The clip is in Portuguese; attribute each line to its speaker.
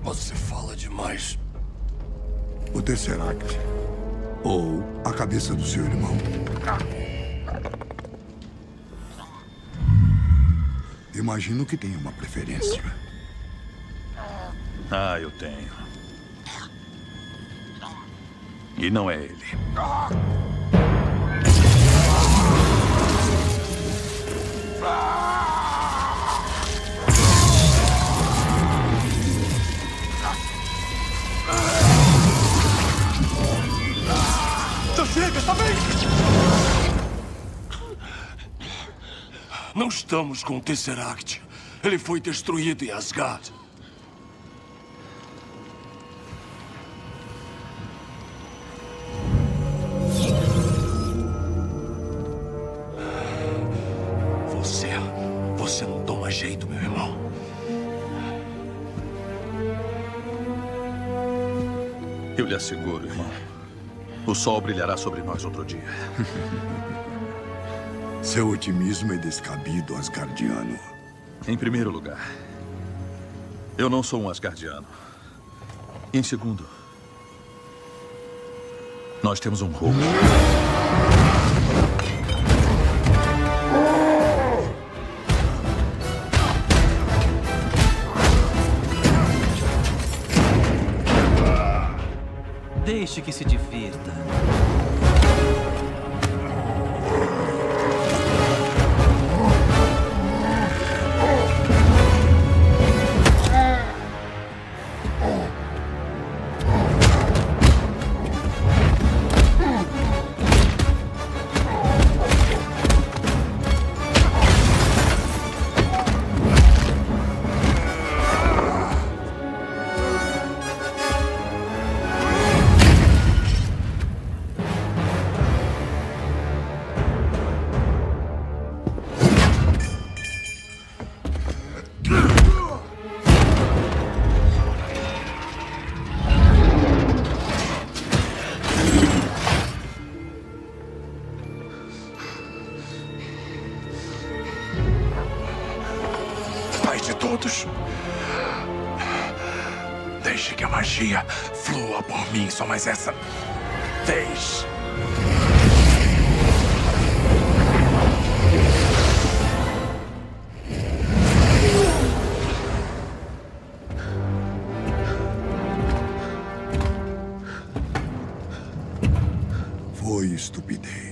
Speaker 1: Você fala demais.
Speaker 2: O Tesseract. Ou a cabeça do seu irmão. Imagino que tenha uma preferência.
Speaker 3: Ah, eu tenho. E não é ele.
Speaker 1: Já chega, está bem? Não estamos com o Tesseract. Ele foi destruído em Asgard. Você não toma jeito, meu irmão.
Speaker 3: Eu lhe asseguro, irmão. O sol brilhará sobre nós outro dia.
Speaker 2: Seu otimismo é descabido, asgardiano.
Speaker 3: Em primeiro lugar, eu não sou um asgardiano. Em segundo, nós temos um roubo.
Speaker 4: Deixe que se divirta.
Speaker 1: Todos. Deixe que a magia flua por mim, só mais essa vez.
Speaker 2: Foi estupidez.